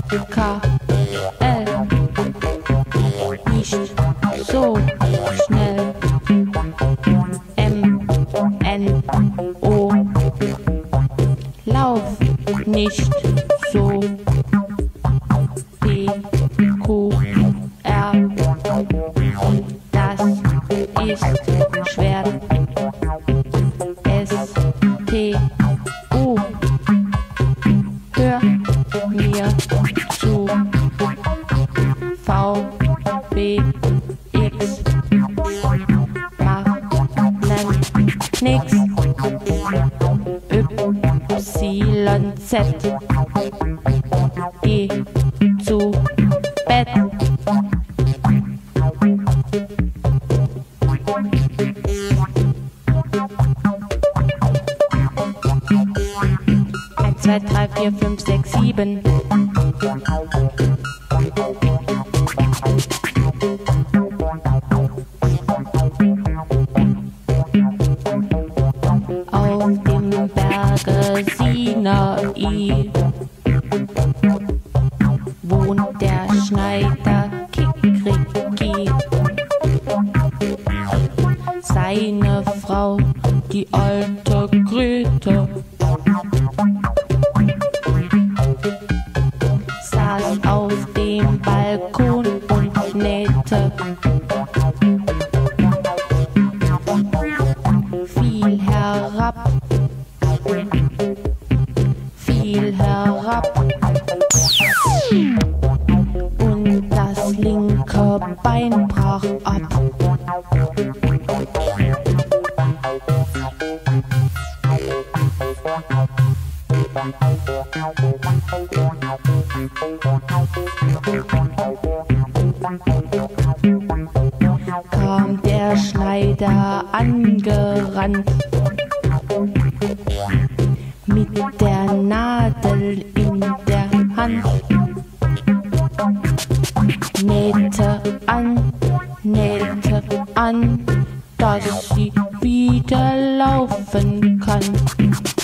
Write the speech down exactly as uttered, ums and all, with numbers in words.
K L nicht so schnell. M N O lauf nicht so. P Q R das ist schwer. S T U hör mir zu. V B X mach nen nix. Y Z geh zu Bett. eins, zwei, drei, vier, fünf, sechs, sieben. Auf dem Berge Sinai wohnt der Schneider Kikriki. Seine Frau, die alte Grete, saß auf dem Balkon und nähte. Fiel herab, fiel herab und das linke Bein brach ab. Kam der Schneider angerannt mit der Nadel in der Hand, nähte an, nähte an, dass sie wieder laufen kann.